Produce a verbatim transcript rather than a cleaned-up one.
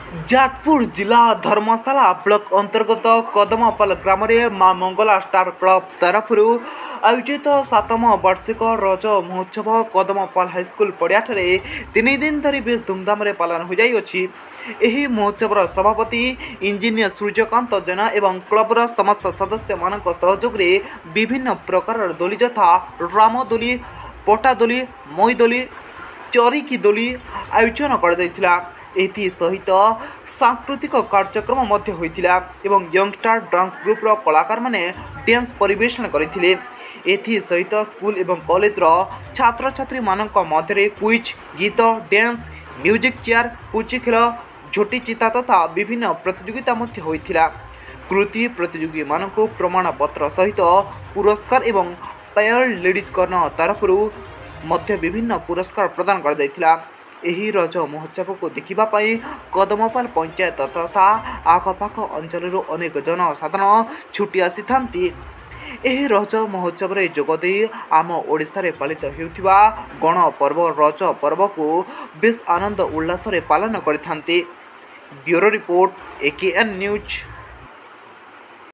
जाजपुर जिला धर्मशाला ब्लॉक अंतर्गत कदमपाल ग्राम माँ मंगला स्टार क्लब तरफ आयोजित सातम वार्षिक रज महोत्सव कदमपाल हाईस्कल पड़िया तीन दिन धरी बेस धूमधाम पालन हो जाइए। यह महोत्सव सभापति इंजीनियर सूर्यकांत जेना एवं क्लबर समस्त सदस्य मान सहयोग विभिन्न प्रकार दोली यथा रामदोली, पटादोली, मईदोली, चरिकी दोली आयोजन कर एथि सहित सांस्कृतिक कार्यक्रम मध्य होइथिला एवं यंगस्टार डांस ग्रुप रो कलाकार माने डांस परिवेषण करथिले। एथि सहित स्कूल एवं कॉलेज रो छात्र छात्री मानक मध्य क्विज, गीत, डांस, म्यूजिक चेयर, पुची खेल, झोटी चिता तथा विभिन्न प्रतियोगिता मध्य होइथिला। कृति प्रतियोगी मानक प्रमाण पत्र सहित पुरस्कार एवं पेयर लेडीज कर्न तरफ मध्य विभिन्न पुरस्कार प्रदान कर दैथिला। एही रज महोत्सव को देखिबापाई कदमपाल पंचायत तथा आखपाख अंचल अनेक जनसाधारण छुटी आसी थांती। एही रज महोत्सव रे जोगदे आम ओडिशा रे पालित हेउथिबा गण पर्व रज पर्व को बेस आनंद उल्लास रे पालन करिथांती। Bureau report, A K N news.